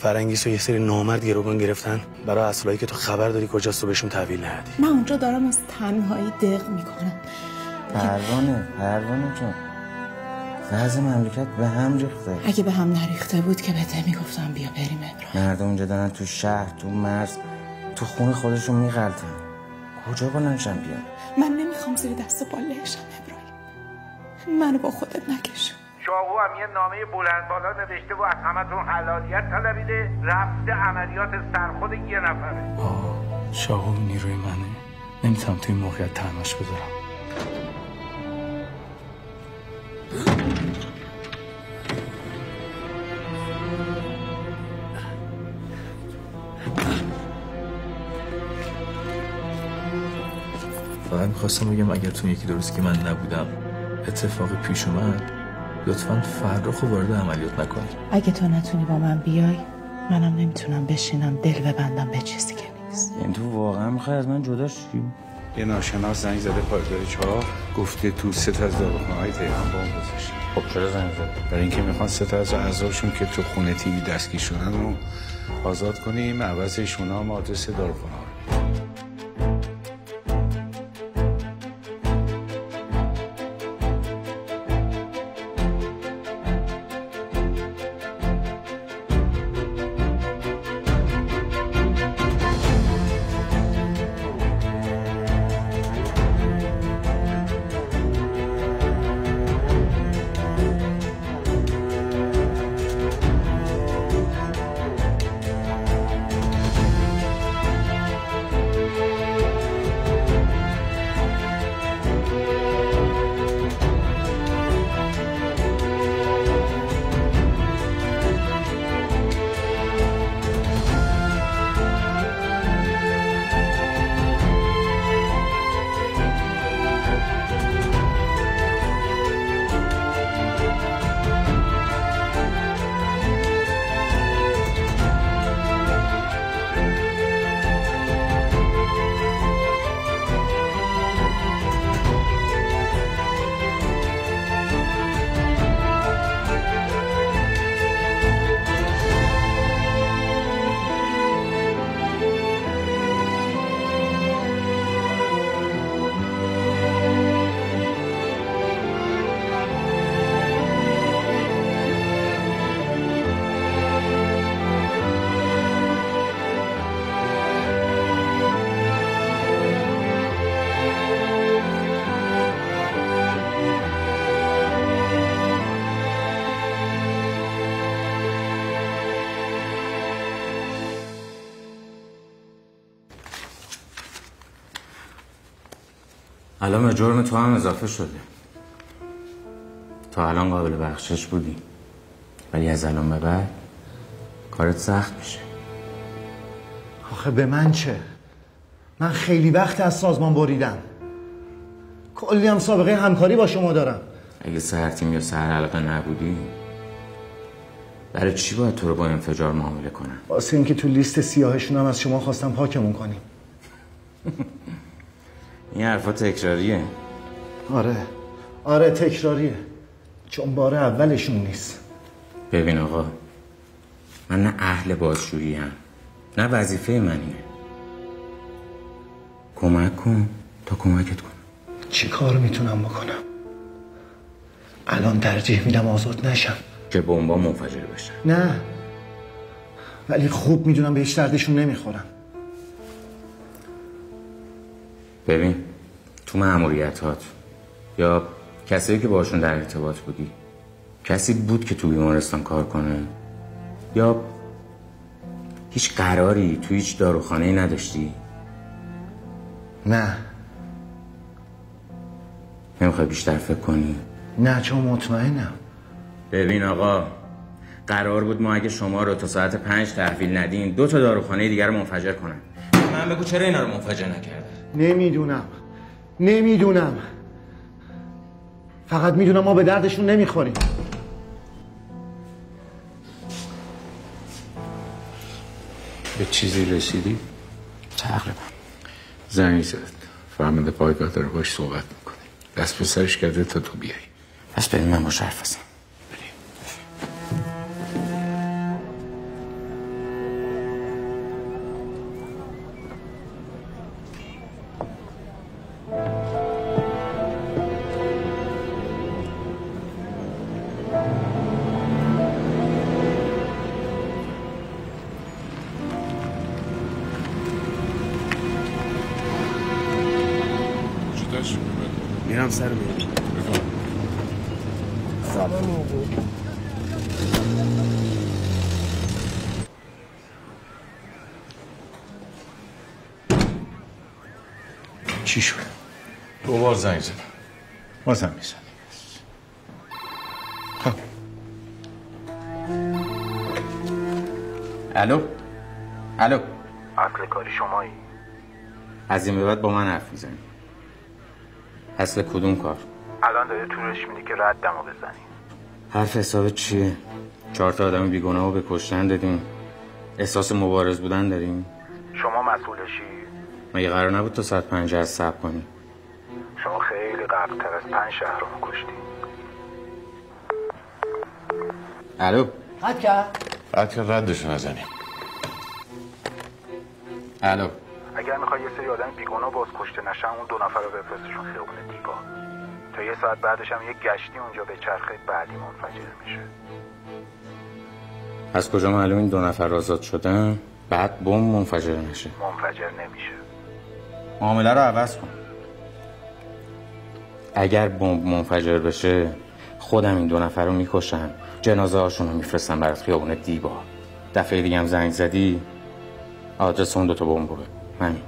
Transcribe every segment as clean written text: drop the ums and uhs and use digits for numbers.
فرنگیس و یه سری نامرد گروگان گرفتن برای اصلایی که تو خبر داری کجاست و بهشون تحویل ندی. من اونجا دارم از تنهایی دق میکنم. پروانه جان، وضع مملکت به هم ریخته. اگه به هم نریخته بود که بهت میگفتم بیا بریم ابراهیم. مردم اونجا دارن تو شهر، تو مرز، تو خون خودشون میغلطن. کجا بلنشن بیان؟ من نمیخوام زیر دست و پا لهشم ابراهیم. منو با خودت نکشون. شاهو هم یه نامه بلند بالا نوشته و از همتون حلالیت طلبیده، رفته عملیات سرخود یه نفره. شاهو نیروی منه، نمیتونم توی این موقعیت تنهاش بذارم. فقط میخواستم بگم اگر تو یکی دو روز که من نبودم اتفاقی پیش اومد، لطفاً فرخو وارد عملیات نکنی. اگه تو نتونی با من بیای، منم نمیتونم بشینم دل ببندم به چیزی که نیست. یعنی تو واقعا میخوای از من جدا شی؟ یه ناشناس زنگ زده پایگاه 4 گفته تو 3 تا از داروخانه‌های تهران بمب گذاشته. خب چرا زنگ زد؟ برای اینکه میخوان 3 تا از اعضاشون که تو خونه تیوی دستگیر شدن رو آزاد کنیم، عوض ایشونا هم آدرس داروخانه ها. الان به جرم تو هم اضافه شده. تا الان قابل بخشش بودی، ولی از الان به بعد کارت سخت میشه. آخه به من چه؟ من خیلی وقت از سازمان بریدم، کلی هم سابقه همکاری با شما دارم. اگه سر تیم یا سر حلقه نبودی، برای چی باید تو رو با انفجار معامله کنن؟ واسه اینکه تو لیست سیاهشون هم از شما خواستم پاکمون کنیم. این حرفا تکراریه. آره تکراریه، چون بار اولشون نیست. ببین آقا، من نه اهل بازجویی هم، نه وظیفه من اینه. کمک کن تا کمکت کنم. چی کار میتونم بکنم؟ الان ترجیح میدم آزاد نشم، که بمبا منفجر بشن. نه، ولی خوب میدونم بهش دردشون نمیخورم. ببین، تو مأموریتات یا کسایی که باشون در ارتباط بودی، کسی بود که تو بیمارستان کار کنه؟ یا هیچ قراری تو هیچ داروخانه‌ای نداشتی؟ نه. نمیخوای بیشتر فکر کنی؟ نه، چون مطمئنم. ببین آقا، قرار بود ما اگه شما رو تا ساعت 5 تحویل ندین 2 تا داروخانه دیگر رو منفجر کنن. من بگو چرا اینا رو منفجر نکردن؟ نمیدونم. فقط میدونم ما به دردشون نمیخوریم. به چیزی رسیدی؟ تقریبا. زنگ زد، فرمانده پایگاه داره باش صحبت میکنه. دست به سرش کرده تا تو بیایی. پس بریم من باش حرف بزنم. باشه. میرم سر میرم. سلام. چی شد؟ 2 بار زنگ زدم. بازم میزنی. خب. الو. اصل کاری شمایی؟ از این به بعد با من حرف میزنی. اصل کدوم کار؟ الان داری طولش میدی که ردمو بزنی. حرف حساب چیه؟ 4 تا آدم بیگناه رو به کشتن دادیم. احساس مبارز بودن داریم. شما مسئولشی؟ مگه قرار نبود تا ساعت 5 از صبح کنی؟ شما خیلی قبل‌تر از 5 شهر رو کشتی. الو. قد کرد؟ ردشو نزنیم. الو. اگر میخوای یه سری آدم بیگناه باز کشته نشن، اون 2 نفر رو بفرستشون خیابون دیبا. تا 1 ساعت بعدش هم یه گشتی اونجا به چرخه بعدی منفجر میشه. از کجا معلوم این 2 نفر آزاد شدن؟ بعد بمب منفجر نشه. منفجر نمیشه. معامله رو عوض کن. اگر بمب منفجر بشه خودم این 2 نفر رو میکشم، جنازه هاشون رو میفرستم برات خیابون دیبا. دفعه دیگه هم زنگ زدی آدرس اون 2 تا بمب بده. همین.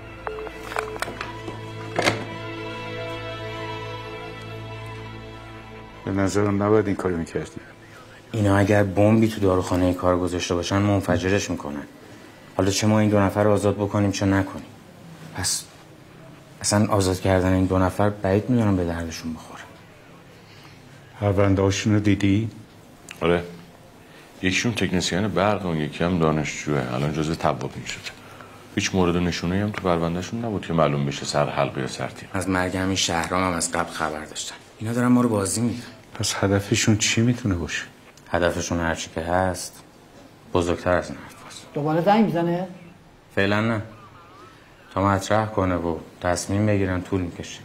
به نظرم نباید این کارو میکردی. اینا اگر بمبی تو داروخانه کار گذاشته باشن منفجرش میکنن. حالا چه ما این 2 نفر رو آزاد بکنیم چه نکنیم. پس اصلا آزاد کردن این 2 نفر بعید میدونم به دردشون بخوره. پرونده هاشون رو دیدی؟ آره. یکیشون تکنسین برق، اون یکی هم دانشجوه. الان جزء توابین شده. هیچ مورد نشونه‌ای هم تو پروندهشون نبود که معلوم بشه سر حلقه یا سر تیر. از مرگ همین شهرام هم از قبل خبر داشتن. اینا دارن ما رو بازی میدن. پس هدفشون چی میتونه باشه؟ هدفشون هرچی که هست بزرگتر از این حرفاست. دوباره زنگ میزنه؟ فعلا نه. تا مطرح کنه و تصمیم بگیرن طول میکشه.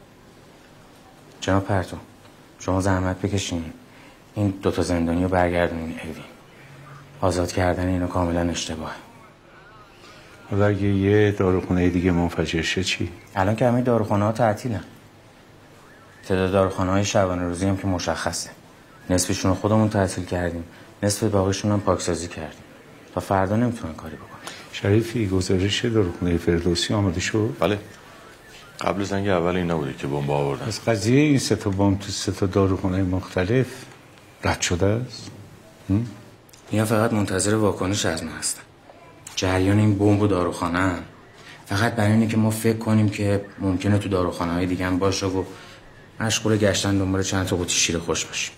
جناب پرتو، شما زحمت بکشین این 2 تا زندانی رو برگردونین اوین. آزاد کردن اینو کاملا اشتباهه. حالا اگه یه داروخونه دیگه منفجر شه چی؟ الان که همه داروخانه ها تعطیلن. تعداد داروخانه های شبانه روزی هم که مشخصه. نصفشون رو خودمون تعطیل کردیم، نصف باقیشون هم پاکسازی کردیم. تا فردا نمیتونن کاری بکنن. شریفی گزارش داروخونه فردوسی آماده شد؟ بله. قبل زنگ اول این نبوده که بمب آوردن. از قضیه این 3 تا بمب تو 3 تا داروخانه مختلف رد شده است؟ اینا فقط منتظر واکنش از ما هستن. جریان این بمب و داروخانه فقط برای اینه که ما فکر کنیم که ممکنه تو داروخانه های دیگه هم باشه و مشغول گشتن دنبال چند تا قوطی شیر خوش باشیم.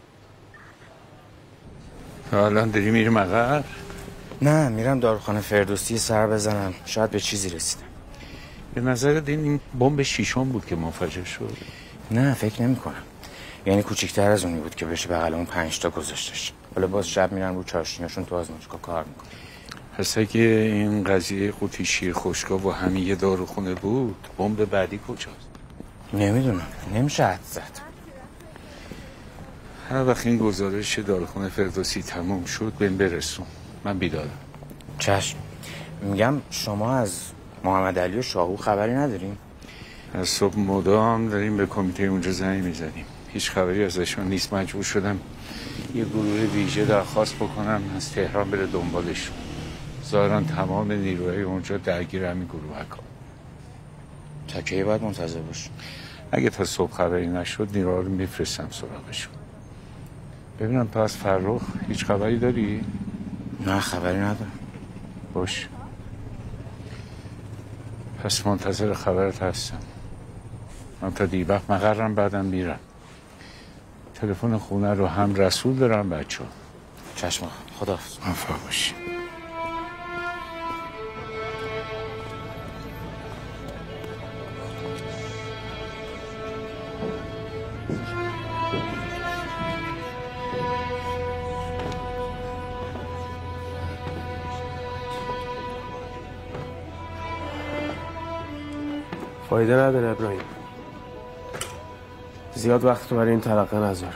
الان داری میری مقر؟ نه، میرم داروخانه فردوسی سر بزنم. شاید به چیزی رسیدم. به نظر این بمب 6م بود که منفجر شد؟ نه فکر نمی کنم. یعنی کوچیک‌تر از اونی بود که بشه بغل اون 5 تا گذاشتش. حالا باز شب میرن رو چاشنیاشون تو آزمایشگاه کار میکنن. پس اگه این قضیه قوطی شیر خشکا و همین یه داروخونه بود، بمب بعدی کجاست؟ نمیدونم، نمیشه حد زد. هر وقت این گزارش داروخونه فردوسی تموم شد بهم برسون، من بیدارم. چشم. میگم شما از محمد علی و شاهو خبری ندارین؟ از صبح مدام داریم به کمیته اونجا زنگ میزنیم، هیچ خبری ازشون نیست. مجبور شدم یه گروه ویژه درخواست بکنم از تهران بره دنبالشون. ظاهراً تمام نیروهای اونجا درگیر همین گروه ها. تا کی باید منتظر باش؟ اگه تا صبح خبری نشد نیروها رو میفرستم سراغشون. ببینم پس فرخ هیچ خبری داری؟ نه خبری ندارم. باش، پس منتظر خبرت هستم. من تا دیر وقت مقرم، بعدم میرم. تلفن خونه رو هم رسول دارم بچه ها. چشم خداحافظ. موفق باشی. فایده نداره ابراهیم. زیاد وقت تو برای این تلقه نذار.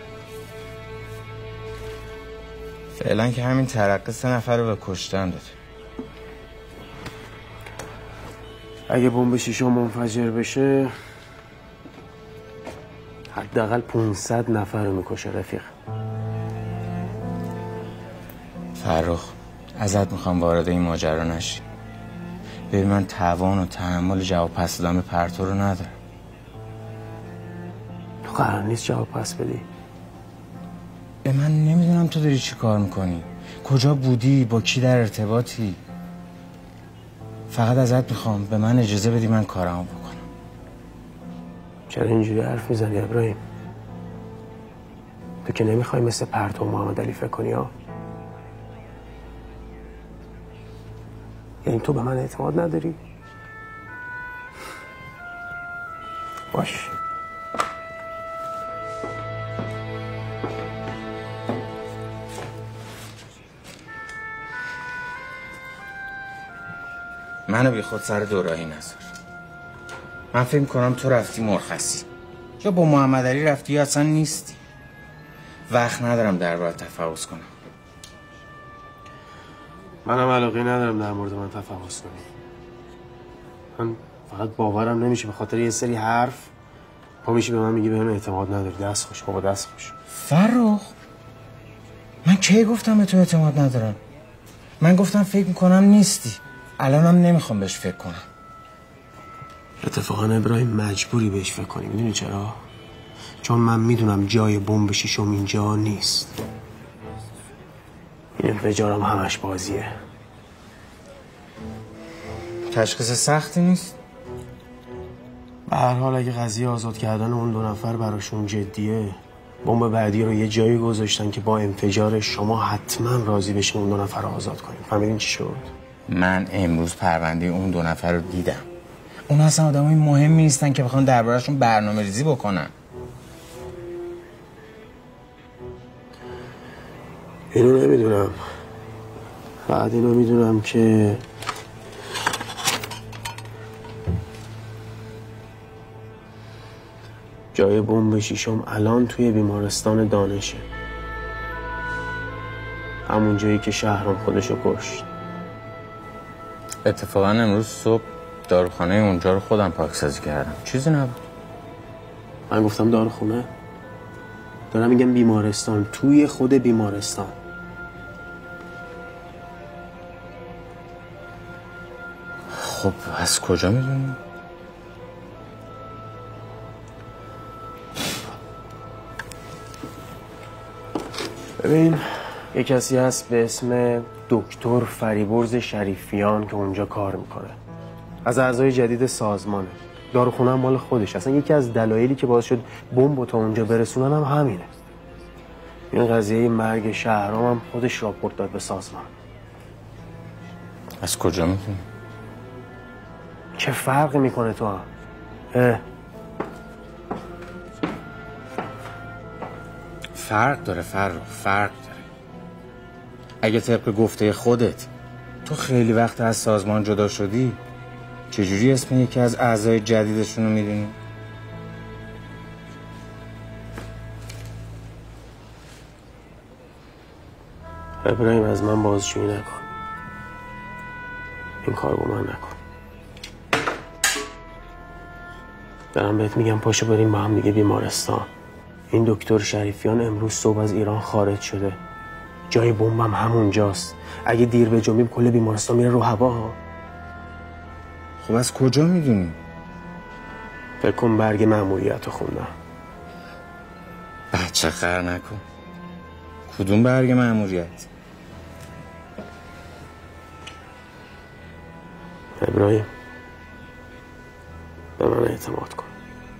فعلا که همین ترقه 3 نفر رو به کشتن داد. اگه بمب شیشم منفجر بشه حداقل 500 نفر رو میکشه رفیق. فرخ ازت میخوام وارد این ماجرا نشی. ببین من توان و تحمل جواب پس دادن به پرتو رو ندارم. تو قرار نیست جواب پس بدی. به من نمیدونم تو داری چی کار میکنی، کجا بودی، با کی در ارتباطی. فقط ازت میخوام به من اجازه بدی من کارمو بکنم. چرا اینجوری حرف میزنی ابراهیم؟ تو که نمیخوای مثل پرتو محمد علی فکر کنی ها؟ یعنی تو به من اعتماد نداری؟ باش. منو بی خود سر دوراهی نذار. من فکر کنم تو رفتی مرخصی، یا با محمد علی رفتی یا اصلا نیستی. وقت ندارم درباره تفحص کنم. منم علاقه ندارم در مورد من تفحص کنی. من فقط باورم نمیشه به خاطر یه سری حرف پا میشی به من میگی بهم اعتماد نداری. دست خوش بابا، دست خوش. فرخ من کی گفتم به تو اعتماد ندارم؟ من گفتم فکر میکنم نیستی. الانم نمیخوام بهش فکر کنم. اتفاقا ابراهیم مجبوری بهش فکر کنی. میدونی چرا؟ چون من میدونم جای بمب شیشم اینجا نیست. این انفجارم همش بازیه. تشخیص سختی نیست؟ به هر حال اگه قضیه آزاد کردن اون 2 نفر براشون جدیه، بمب بعدی رو یه جایی گذاشتن که با انفجار شما حتما راضی بشین اون 2 نفر رو آزاد کنیم. فهمیدین چی شد؟ من امروز پرونده اون 2 نفر رو دیدم. اون اصلا آدمای مهمی نیستن که بخوان درباره‌شون برنامه‌ریزی بکنن. اینو نمیدونم. فقط اینو میدونم که جای بمب شیشم الان توی بیمارستان دانشه. همون جایی که شهرام خودشو کشت. اتفاقا امروز صبح داروخانه اونجا رو خودم پاکسازی کردم. چیزی نبود. من گفتم داروخونه؟ دارم میگم بیمارستان. توی خود بیمارستان. خب از کجا میدونی؟ ببین یه کسی هست به اسم دکتر فریبرز شریفیان که اونجا کار میکنه. از اعضای جدید سازمانه. داروخونه هم مال خودش. اصلا یکی از دلایلی که باعث شد بمب تا اونجا برسونن هم همینه. این قضیه مرگ شهرام هم خودش راپورت داد به سازمان. از کجا میدونی؟ چه فرقی میکنه تو هم؟ فرق داره فرق داره. اگه طبق گفته خودت تو خیلی وقت از سازمان جدا شدی، چجوری اسم یکی از اعضای جدیدشون رو میدونی؟ ابراهیم از من بازجویی نکن. این کار با من نکن. دارم بهت میگم پاشو بریم با هم دیگه بیمارستان. این دکتر شریفیان امروز صبح از ایران خارج شده. جای بمبم همونجاست. اگه دیر بجنبیم کل بیمارستان میره رو هوا ها. خب از کجا میدونی؟ فکر کن برگ مأموریت رو خوندم. بچه خر نکن. کدوم برگ مأموریت؟ ابراهیم به من اعتماد کن.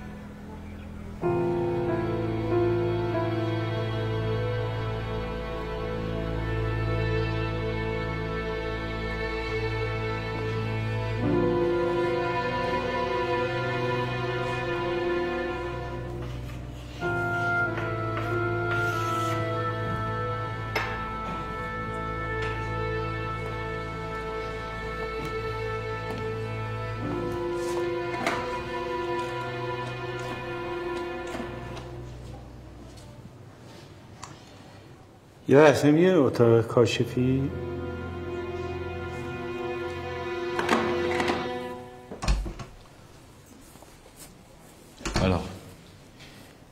یا اصلا یه اتاق کاشفی.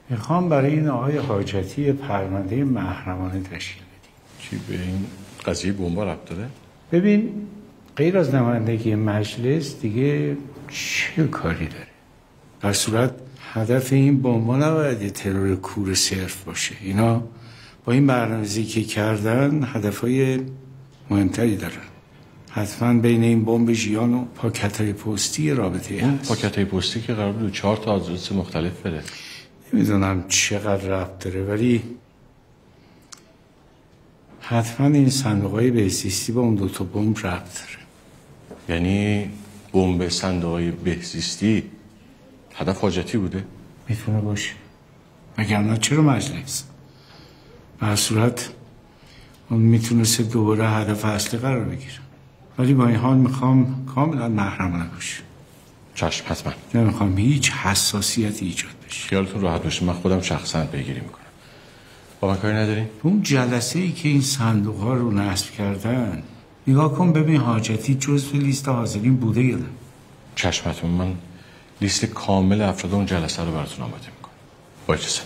میخوام برای این آقای حاجتی پرونده محرمانه تشکیل بدیم. چی به این قضیه بمب ربط داره؟ ببین غیر از نمایندگی مجلس دیگه چه کاری داره؟ در صورت هدف این بمب نباید یه ترور کور صرف باشه. اینا با این برنامه‌ریزی که کردن هدفهای مهمتری دارن. حتما بین این بمب ژیان و پاکت‌های پستی رابطه هست. پاکت‌های پستی که قرار بود 4 تا آدرس مختلف بده. نمیدونم چقدر ربط داره ولی حتما این صندوق‌های بهزیستی با اون 2 تا بمب ربط داره. یعنی بمب صندوق‌های بهزیستی هدف حاجتی بوده؟ میتونه باشه. وگرنه چرا مجلس؟ به هر صورت اون میتونست دوباره هدف اصلی قرار بگیره. ولی با این حال میخوام کاملا محرمانه باشه. چشم حتما. نمیخوام هیچ حساسیتی ایجاد بشه. خیالتون راحت باشه، من خودم شخصا پیگیری میکنم. با من کاری ندارین؟ اون جلسه ای که این صندوق ها رو نصب کردن نگاه کن ببین حاجتی جزو لیست حاضرین بوده یا نه. چشمتون، من لیست کامل افراد اون جلسه رو براتون آماده میکنم. با اجازه.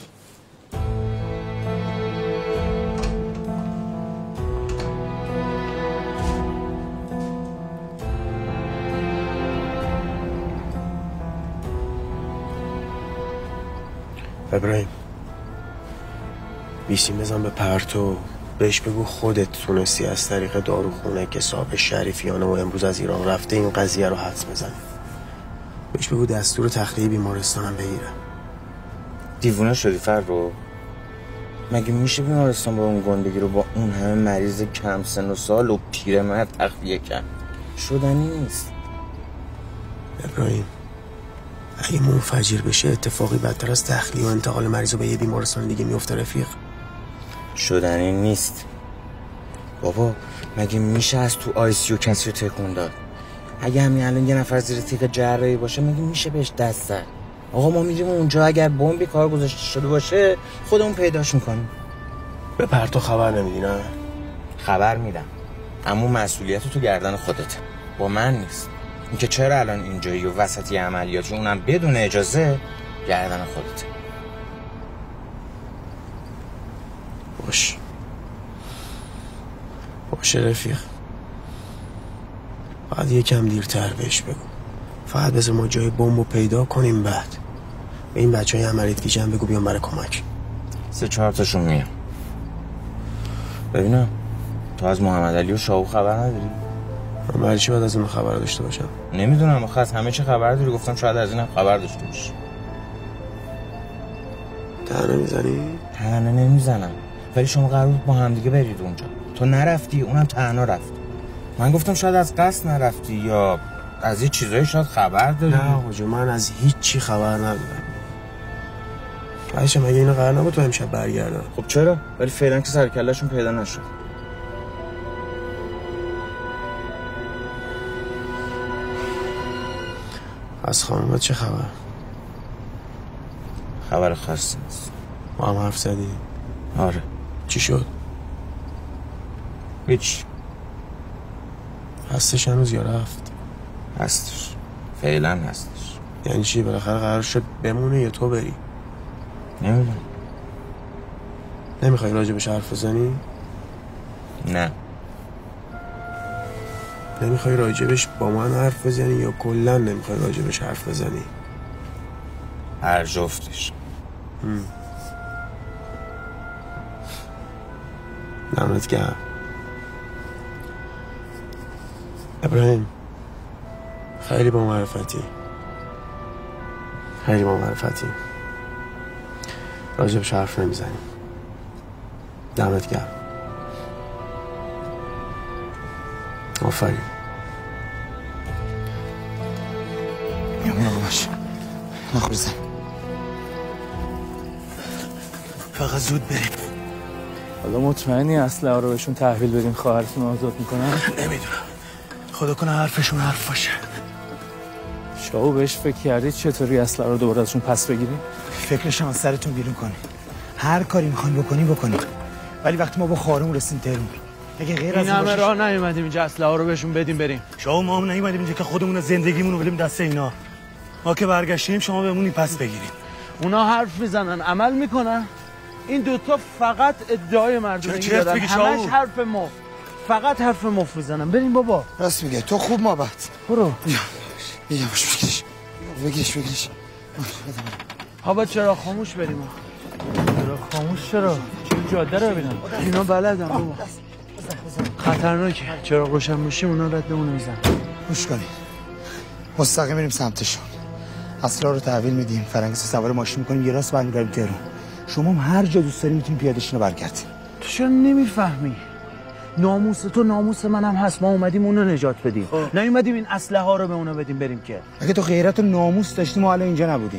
ابراهیم بیسیم بزن به پرتو، بهش بگو خودت تونستی از طریق داروخونه که صاحب شریفیانه و امروز از ایران رفته این قضیه رو حدس بزنی. بهش بگو دستور تخلیه بیمارستانم بگیره. دیوونه شدی فرو؟ مگه میشه بیمارستان با اون گندگی رو با اون همه مریض کم سن و سال و پیرمرد تخلیه کرد؟ شدنی نیست. ابراهیم اگه منفجر بشه اتفاقی بدتر از تخلیه و انتقال مریض رو به یه بیمارستان دیگه میفته رفیق. شدنی نیست بابا. مگه میشه از تو آیسیو کسی رو تکون داد؟ اگه همین الان یه نفر زیر تیغ جراحی باشه مگه میشه بهش دست زد؟ آقا ما میریم اونجا، اگر بمبی کار گذاشته شده باشه خودمون پیداش میکنیم. به پرتو خبر نمیدی نه؟ خبر میدم، اما مسئولیت تو گردن خودته، با من نیست. اینکه چرا الان اینجایی و وسطی عملیاتی اونم بدون اجازه گردن خودته. باشه رفیق، فقط یکم دیرتر بهش بگو. فقط بذار ما جای بمب پیدا کنیم، بعد به این بچهای عملیات گیجن بگو بیان برای کمک. 3-4 تاشون میان. ببینم تو از محمد علی و شاهو خبر نداری؟ من برای چی باید از اون خبر داشته باشم؟ نمیدونم آخه از همه چی خبر داری، گفتم شاید از اینم خبر داشته باشی. تنه میزنی؟ تنه نمیزنم، ولی شما قرار بود با هم دیگه برید اونجا، تو نرفتی، اونم تنها رفت. من گفتم شاید از قصد نرفتی یا از یه چیزایی شاید خبر داری. نه آقا من از هیچ چی خبر ندارم. بچه مگه اینا قرار نبود تو امشب برگردن؟ خب چرا؟ ولی فعلا که سرکله‌شون پیدا نشد. از خانومت چه خبر؟ خبر خاصی نیست. با هم حرف زدی؟ آره. چی شد؟ هیچ. هستش هنوز یا رفت؟ هستش، فعلا هستش. یعنی چی؟ بالاخره قرار شد بمونه یا تو بری؟ نمیدونم. نمیخوای راجبش حرف بزنی؟ نه. نمیخوای راجبش با من حرف بزنی یا کلا نمیخوای راجبش حرف بزنی؟ هر جفتش. دمت گرم ابراهیم، خیلی با معرفتی، خیلی با معرفتی. راجبش حرف نمیزنیم. دمت گرم. آفرین. میامون آقا باش، نخوریزم. فقط زود بریم. حالا مطمئنی اسلحه رو بهشون تحویل بدیم خواهرتون آزاد میکنن؟ نمیدونم، خدا کنه حرفشون حرف باشه. شاهو بهش فکر کردی چطوری اسلحه رو دوباره ازشون پس بگیریم؟ فکرشم از سرتون بیرون کنی، هر کاری میخواین بکنی، ولی وقتی ما با خارمون رسیم تهرون، اگه غیر از این همه راه نیومدیم اینجا اسلحه رو بهشون بدیم بریم. شما ما هم نیومدیم اینجا که خودمون زندگیمون رو بدیم دست اینا. ما که برگشتیم شما بهمون پس بگیریم. اونا حرف میزنن عمل میکنن. این دوتا فقط ادعای مردونگی دارن، همش حرف مفت، فقط حرف مفت میزنن. بریم بابا. راست میگه تو خوب مابت. برو. یواش بگیرش. بابا چرا خاموش بریم؟ چرا خاموش چرا جاده رو ببینم. اینا بلدن بابا. خطرناکه. چرا روشن میشیم اونا ردمون میزنن. گوش کنید. مستقیم بریم سمتشون. اسرار رو تحویل میدیم. فرنگیس سوار ماشین میکنیم، یه راست برمیگردیم تهران. شما هم هر جا دوست داری میتونیم پیاده‌شون رو برگردیم. تو چرا نمیفهمی؟ ناموس تو ناموس منم هست. ما اومدیم اونو نجات بدیم. نیومدیم این اسلحه ها رو به اونا بدیم بریم که. اگه تو غیرت و ناموس داشتی ما الان اینجا نبودیم.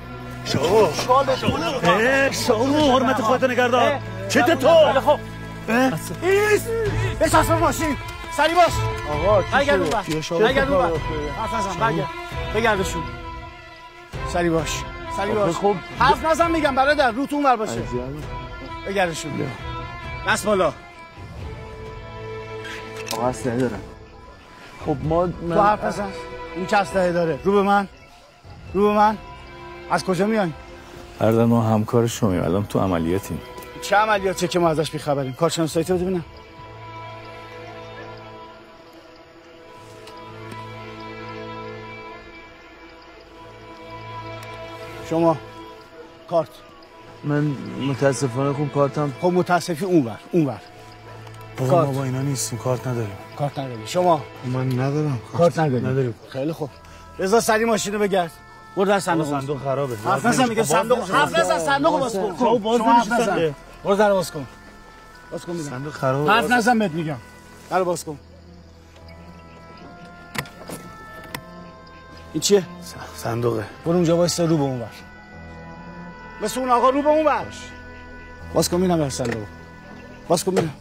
شما حرمت خودت نگردار. چته تو؟ خب. ایس بساز ماشین. سری باش. آقا برگرد اون. بگردشون. سری باش. خب حرف نزن میگم برادر، رو تو اون ور باشه. بگردشون. دست بالا. آقا اسلحه دارم. خب ما تو حرف نزن. این چه اسلحه داره؟ رو به من. از کجا میای؟ هردن ما همکار شماییم، الان تو عملیاتیم. چه عملیاتی که ما ازش بیخبریم؟ کارشناسیت رو ببینم. شما کارت. من متاسفانه خب کارتم. خب متاسفی اونور. ما با اینا نیستیم، کارت نداریم. کارت نداری. شما؟ من ندارم. کارت نداریم. خیلی خوب. رضا سری ماشین رو بگرد. برو در صندوق خرابه. حرف نزن میگه صندوق. حرف نزن صندوق باز کن. خب باز نمیشه. برو در باز کن. میگم. صندوق خرابه. حرف نزن بهت میگم. در باز کن. این چیه؟ صندوقه. برو اونجا وایسا رو به اون ور. مثل اون آقا رو به اون ور. باز کن میرم در صندوق. باز کن میرم.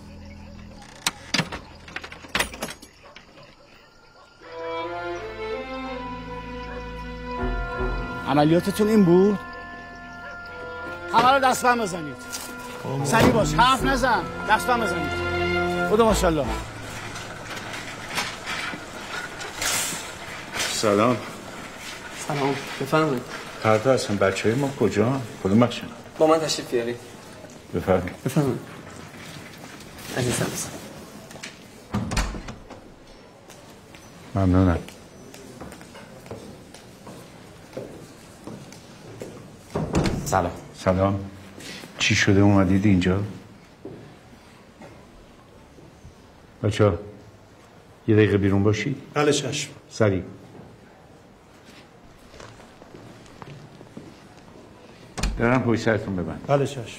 عملیاتتون این بود؟ همه رو دستبند بزنید. سریع باش. حرف نزن. دستبند بزنید. خدا ماشاءالله. سلام. بفرمایید. فردا هستن بچه های ما کجا؟ کدوم بخشن؟ با من تشریف بیارید. بفرمایید. عزیزم. ممنونم. سلام. چی شده اومدید اینجا؟ بچه یه دقیقه بیرون باشید. بله چشم. سریع. دارم پشت سرتون ببند. بله چشم.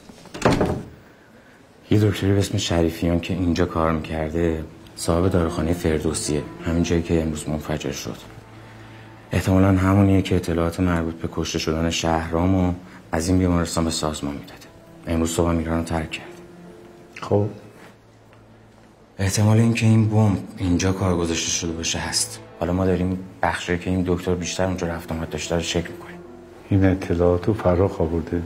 یه دکتری به اسم شریفیان که اینجا کار میکرده صاحب داروخانه فردوسیه، همین جایی که امروز منفجر شد. احتمالاً همونیه که اطلاعات مربوط به کشته شدن شهرامو از این بیمارستان به سازمان میداده. امروز صبح ایران رو ترک کرد. خب احتمال اینکه این بمب اینجا کار گذاشته شده باشه هست. حالا ما داریم بخشی که این دکتر بیشتر اونجا رفت آمد داشته رو چک میکنیم. این اطلاعاتو فراخ آورده؟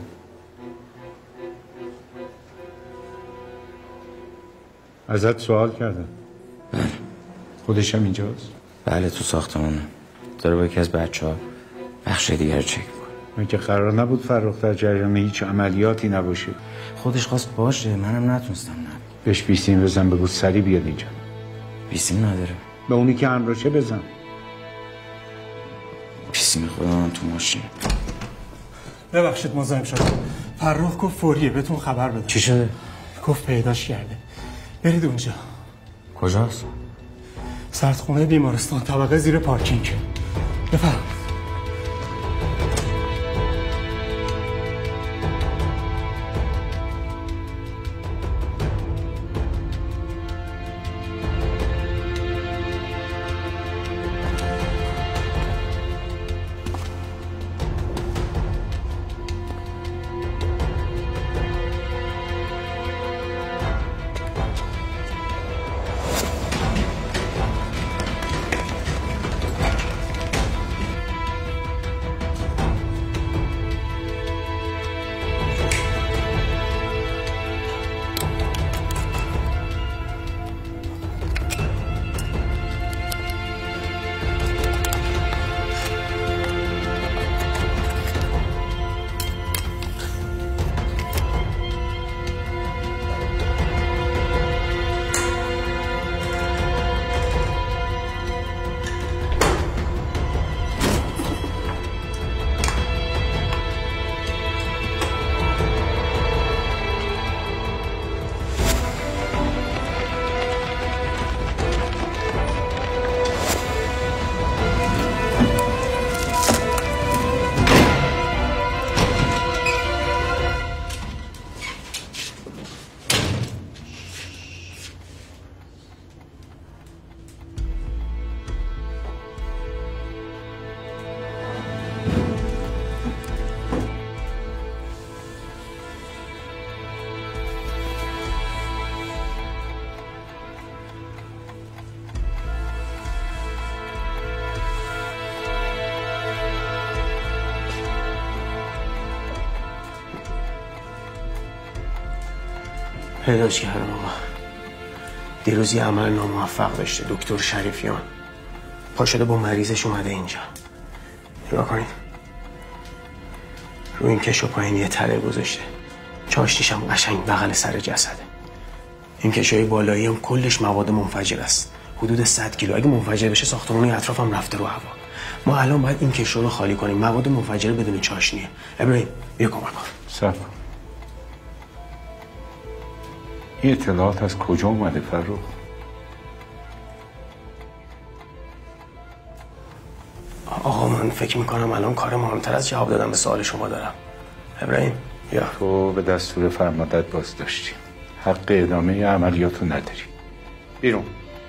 ازت سوال کردم. بله. خودش هم اینجاست؟ بله تو ساختمانه. داره با یکی از بچه‌ها بخش دیگر رو چک میکنه. من که قرار نبود فرخ در جریان هیچ عملیاتی نباشه. خودش خواست باشه، منم نتونستم نه. بهش بیسیم بزن، بگو سری بیاد اینجا. بیسیم نداره. به اونی که همراشه بزن. بیسیم خودم تو ماشین. ببخشید مزاحم شدم. فرخ گفت فوریه بهتون خبر بده. چی شده؟ گفت پیداش کرده. برید اونجا. کجاست؟ سردخونه بیمارستان، طبقه زیر پارکینگ. بفرمایید. پیداش کردم آقا. دیروز یه عمل ناموفق داشته دکتر شریفیان. پا شده با مریضش اومده اینجا. نگاه کنید. رو این کش و پایین یه تله گذاشته. چاشتیش هم قشنگ بغل سر جسده. این کشای بالایی هم کلش مواد منفجر است. حدود 100 کیلو. اگه منفجر بشه ساختمون اطراف هم رفته رو هوا. ما الان باید این کشو رو خالی کنیم. مواد منفجر بدون چاشنیه. ابراهیم بیا کمک کن. صبر کن. این اطلاعات از کجا اومده فرخ؟ آقا من فکر میکنم الان کار مهمتر از جواب دادن به سوال شما دارم. ابراهیم یا تو به دستور فرماندهت باز داشتی. حق ادامه عملیاتو نداری. بیرون.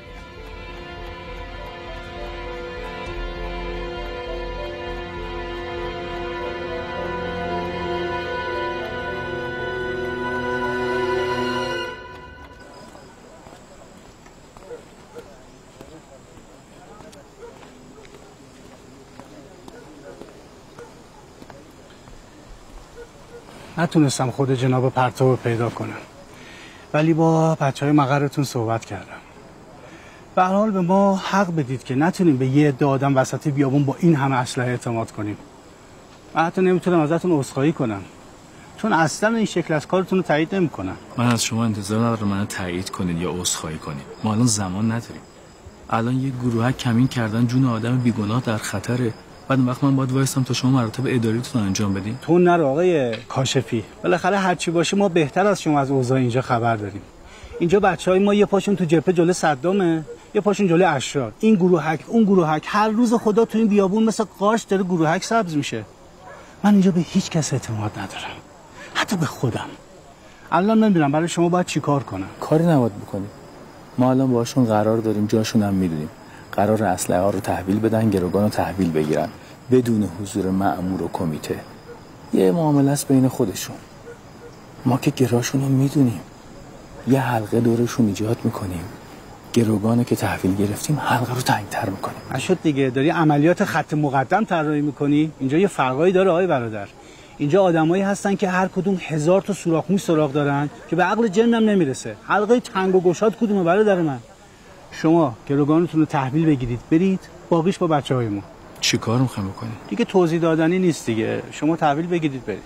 نتونستم خود جناب پرتو پیدا کنم، ولی با بچهای مقرتون صحبت کردم. به هر حال به ما حق بدید که نتونیم به یه عده آدم وسط بیابون با این همه اسلحه اعتماد کنیم. من حتی نمیتونم ازتون عذرخواهی کنم، چون اصلا این شکل از کارتون رو تایید نمیکنم. من از شما انتظار ندارم منو تایید کنید یا عذرخواهی کنید. ما الان زمان نداریم. الان یه گروه کمین کردن جون آدم بیگناه در خطره. بعد اون وقت من باید وایسم تا شما مراتب اداریتون انجام بدین. تو نرو آقای کاشفی، بالاخره هر چی باشه ما بهتر از شما از اوضاع اینجا خبر داریم. اینجا بچهای ما یه پاشون تو جبهه جلوی صدامه، یه پاشون جلوی اشرار. این گروهک اون گروهک، هر روز خدا تو این بیابون مثل قارچ داره گروهک سبز میشه. من اینجا به هیچ کس اعتماد ندارم، حتی به خودم. الان نمیدونم برای شما باید چیکار کنم. کاری نباید بکنیم. ما الان باهاشون قرار داریم، جاشون هم میدونیم. قرار اسلحه ها رو تحویل بدن، گروگان رو تحویل بگیرن بدون حضور مأمور و کمیته. یه معامله است بین خودشون. ما که گراشون رو میدونیم. یه حلقه دورشون ایجاد میکنیم. گروگانه که تحویل گرفتیم حلقه رو تنگ‌تر میکنیم. نشد دیگه، داری عملیات خط مقدم طراحی میکنی. اینجا یه فرقایی داره آقای برادر. اینجا آدمایی هستن که هر کدوم 1000 تا سوراخ موش سراغ دارن که به عقل جنم نمیرسه. حلقه تنگ و گشاد کدومه برادر من؟ شما گروگانتون رو تحویل بگیرید برید، باقیش با بچه‌های ما. چی کار میخوایم بکنیم؟ دیگه توضیح دادنی نیست دیگه. شما تحویل بگیرید برید.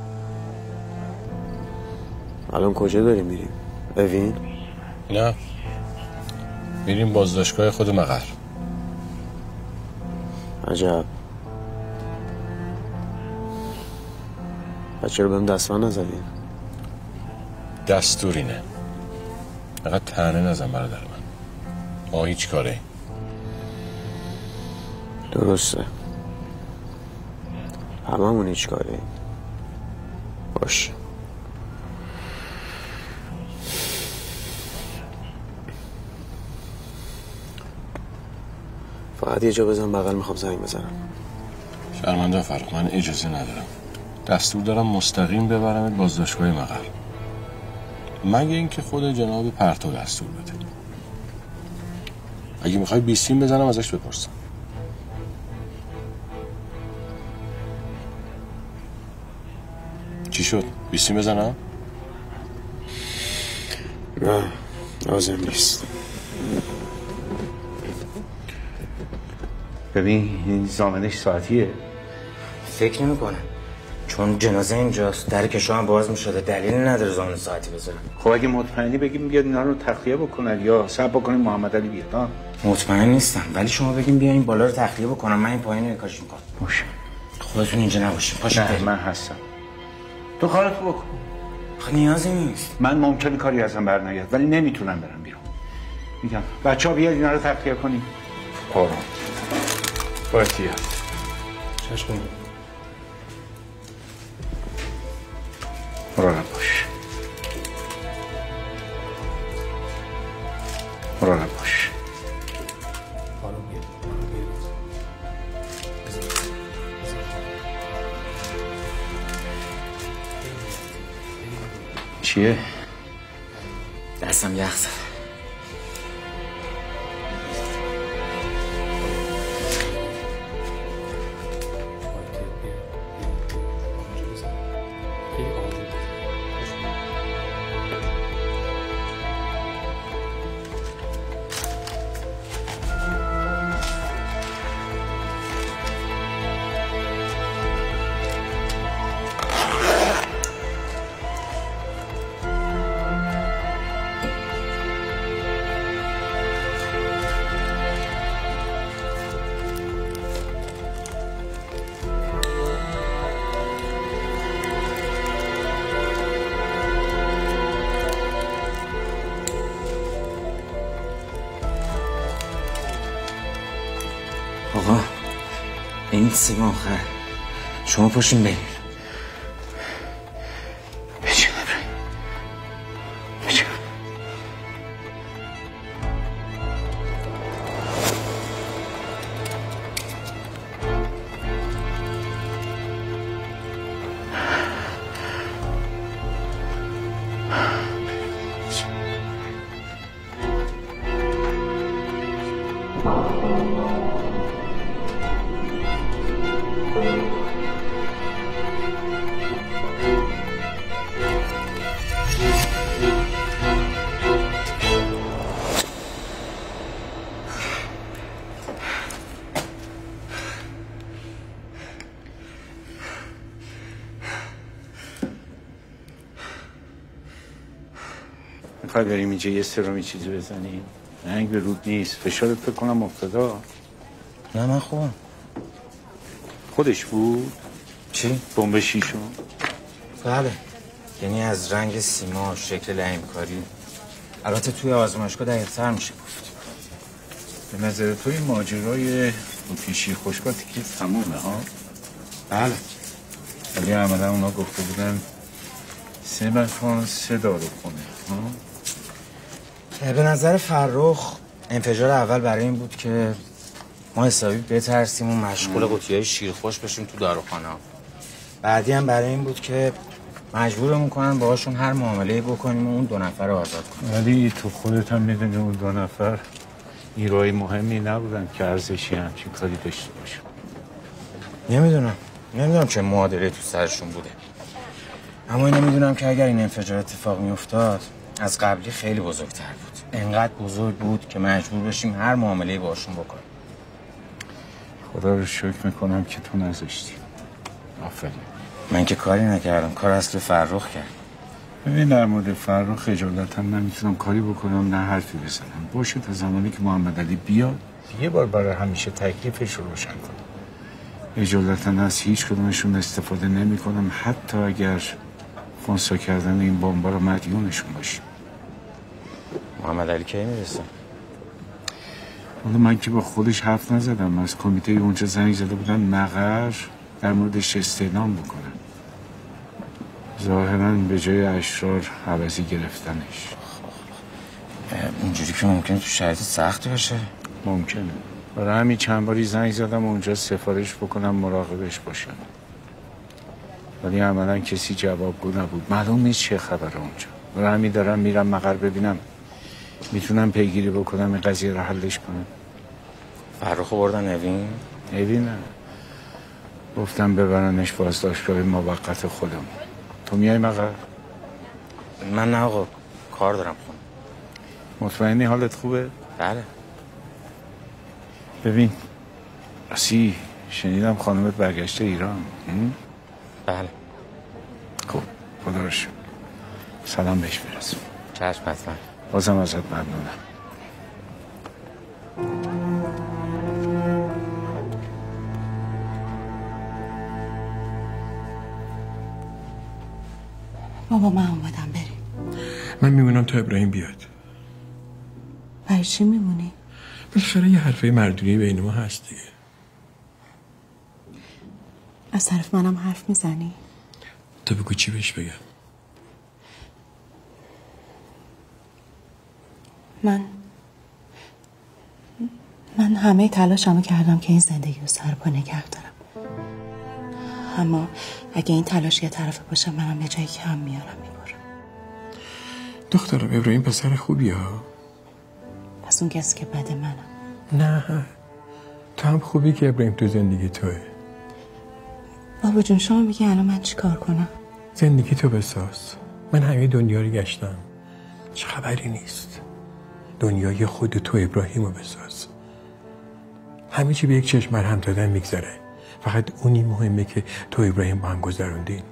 الان کجا داریم میریم؟ اوین؟ نه، میریم بازداشتگاه خود مقر. عجب. بچه رو بهم دستمند نزدین؟ دستور اینه. فقط طعنه نزن برادر من. ما هیچ کاره. درسته. هممون هیچ کاره. باشه. فقط یه جا بزن بغل، میخوام زنگ بزنم. شرمنده فرق، من اجازه ندارم. دستور دارم مستقیم ببرمت بازداشتگاه مقر، مگه اینکه خود جناب پرتو دستور بده. اگه میخوای بیستیم بزنم ازش بپرسم. چی شد؟ بیستیم بزنم؟ نه لازم نیست. ببین این زامنش ساعتیه. فکر نمی‌کنم، چون جنازه اینجاست، در کشو هم باز می‌شده، دلیلی نداره زامن ساعتی بذارم. خب اگه مطمئنی بگیم بیاد اینا رو تخلیه بکنن یا صبر بکنیم محمد علی بیاد. مطمئن نیستم، ولی شما بگیم بیا این بالا رو تخلیه بکنم، من این پایین رو کاش می‌کنم. باشه. خودتون اینجا نباشین. نه من هستم. تو کارتو بکن. خب نیازی نیست. من ممکنه کاری ازم برنیاد ولی نمیتونم برم بیرون. میگم بچه‌ها بیاد اینا رو تخلیه کنیم. آروم. با احتیاط. چشم. مراقب باش. مراقب باش. چیه؟ دستم یخ زد. این سیم آخر. شما پاشین بریم. بچین ابراهیم. بچین. میخوای بریم اینجا یه سرامی چیزی بزنیم؟ رنگ به رود نیست. فشارت فکر کنم افتادا. نه من خوبم. خودش بود؟ چی؟ بمب شیشم؟ بله. یعنی از رنگ سیما، شکل لحمکاری. البته توی آزمایشگاه دقیق‌تر میشه گفت. به نظر تو این ماجرای پیشی خوشگاتی که تمومه ها؟ بله. ولی عملا اونا گفته بودن 3 مکان 3 داروخونه ها؟ به نظر فرخ انفجار اول برای این بود که ما حسابی بترسیم و مشغول قوطی‌های شیرخوش بشیم تو داروخانه. بعدی هم برای این بود که مجبورمون کنن باهاشون هر معامله‌ای بکنیم و اون 2 نفر رو آزاد کنیم. ولی تو خودت هم میدونی اون 2 نفر نیروهای مهمی نبودن که ارزشی همچین کاری داشته باشن. نمیدونم چه معادله تو سرشون بوده. اما اینو میدونم که اگر این انفجار اتفاق میافتاد از قبلی خیلی بزرگتر بود. انقدر بزرگ بود که مجبور بشیم هر معامله‌ای باشون بکنیم. خدا رو شکر میکنم که تو نذاشتی. آفرین. من که کاری نکردم، کار اصل فرخ کرد. ببین در مورد فرخ خجالتا نمیتونم کاری بکنم نه حرفی بزنم. باشه تا زمانی که محمد علی بیاد یه بار برای همیشه تکلیفش رو روشن کنم. خجالتا از هیچ کدومشون استفاده نمیکنم، حتی اگر خونسا کردن این بمبا رو مدیونشون باشیم. محمد علی کی میرسه؟ حالا من که با خودش حرف نزدم. از کمیته اونجا زنگ زده بودن مقر در موردش استعلام بکنن. ظاهراً به جای اشرار عوضی گرفتنش. اینجوری که ممکنه تو شرایط سخت باشه. ممکنه. برای همین چند باری زنگ زدم اونجا سفارش بکنم مراقبش باشن. ولی عملاً کسی جوابگو نبود. معلوم نیست چه خبره اونجا. برای همین دارم میرم مقر ببینم میتونم پیگیری بکنم این قضیه رو حلش کنم. فرخو بردن اوین نه. گفتم ببرنش بازداشتگاه موقت خودم. تو میای مقر؟ من نه آقا، کار دارم خون. مطمئنی حالت خوبه؟ بله. ببین اسی شنیدم خانومت برگشته ایران. بله. خب خدا رو شکر. سلام بهش برسون. چشم حتما. بازم ازت ممنونم. بابا من اومدم بریم. من میمونم تا ابراهیم بیاد. برای چی میمونی؟ بالاخره یه حرفه مردونی بین ما هست دیگه. از طرف منم حرف میزنی؟ تو بگو چی بهش بگم. من همه تلاشمو کردم که این زندگی رو سر پا نگه دارم. اما اگه این تلاش یه طرفه باشه منم یه جایی کم میارم میبرم. دخترم ابراهیم پسر خوبی ها. پس اون کسی که بده منم. نه تو هم خوبی که ابراهیم تو زندگی توه. بابا جون شما میگی الان من چی کار کنم؟ زندگی تو بساز. من همه دنیا رو گشتم، چه خبری نیست. دنیای خود تو ابراهیم رو بساز. همه چی به یک چشم مرهم دادن میگذره. فقط اونی مهمه که تو ابراهیم با هم گذروندین.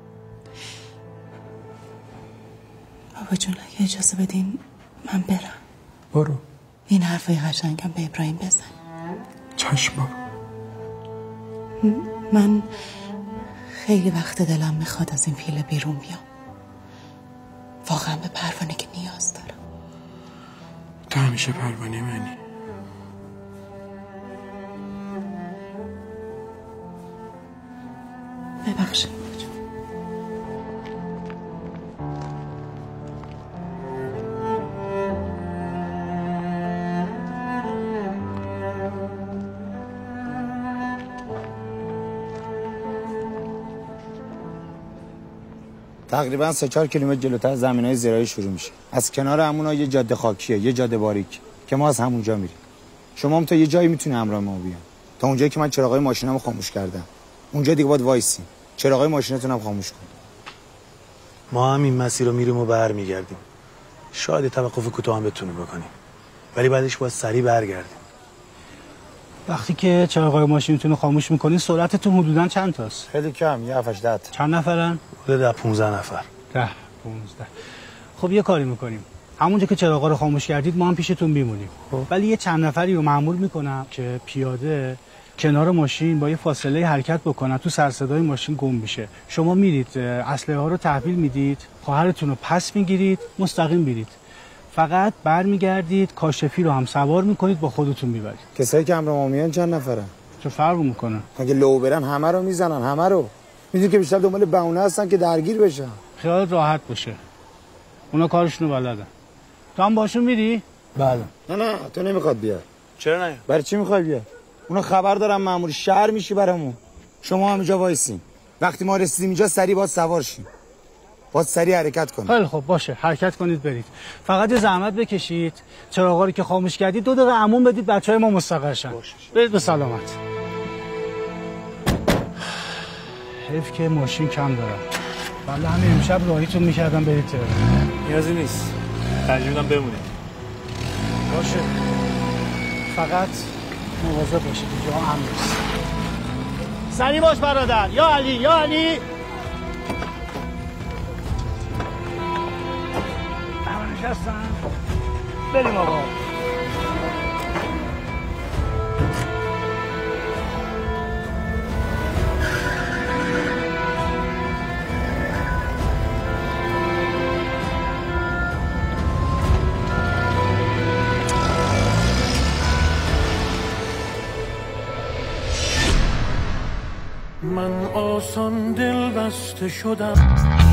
بابا جون اگه اجازه بدین من برم. برو. این حرفای قشنگم به ابراهیم بزن. چشم بابا. من خیلی وقت دلم میخواد از این پیله بیرون بیام. واقعا به پروانه که نیاز دارم. تو همیشه پروانه منی. تقریبا 3-4 کیلومتر جلوتر زمینای زراعی شروع میشه. از کنار همونا یه جاده خاکیه، یه جاده باریک که ما از همونجا میریم. شما هم تا یه جایی میتونی همراه ما بیان. تا اونجایی که من چراغای ماشینامو خاموش کردم. اونجا دیگه باید وایسین. چراغای ماشینتون هم خاموش کن. ما هم این مسیر رو میریم و برمیگردیم. شاید توقف کوتاه هم بتونیم بکنیم. ولی بعدش باید سریع برگردیم. وقتی که چراغای ماشینتون رو خاموش میکنین سرعتتون حدوداً چند تاست؟ خیلی کم، 7-8 تا. چند نفرن؟ حدود 15 نفر. 10-15. خب یه کاری میکنیم. همونجا که چراغا رو خاموش کردید ما هم پیشتون میمونیم. ولی یه چند نفری رو مأمور میکنم که پیاده کنار ماشین با یه فاصله حرکت بکنن، تو سرصدای ماشین گم میشه. شما میرید اسلحه ها رو تحویل میدید، خواهرتون رو پس میگیرید، مستقیم میرید. فقط برمیگردید کاشفی رو هم سوار میکنید با خودتون میبرید. کسایی که همراه ما میان چند نفرن؟ چه فرق میکنه؟ اگه لو برن همه رو میزنن، همه رو. میدونی که بیشتر دنبال بهونه هستن که درگیر بشن. خیالت راحت باشه. اونا کارشونو بلدن. تو هم باشون میری؟ بله. نه تو نمیخواد بیاد. چرا نه؟ برای چی میخوای بیاد؟ اونا خبر دارن مأمور شهر میشی برامون. شما هم اینجا وایسین. وقتی ما رسیدیم اینجا سریع باید سوار شیم. باید سریع حرکت کنید. خیلی خب باشه، حرکت کنید برید. فقط زحمت بکشید. چراغا رو که خاموش کردید 2 دقیقه امون بدید بچهای ما مستقر شن. برید به سلامت. حیف که ماشین کم دارم. ولی همین امشب راهیتون میکردم برید تهران. نیازی نیست. ترجیح میدم بمونید. باشه. فقط مواظب باشید اینجا امن نیست. سریع باش برادر. یا علی یا علی. نشستن. بریم آقا. من آسان دل بسته شدم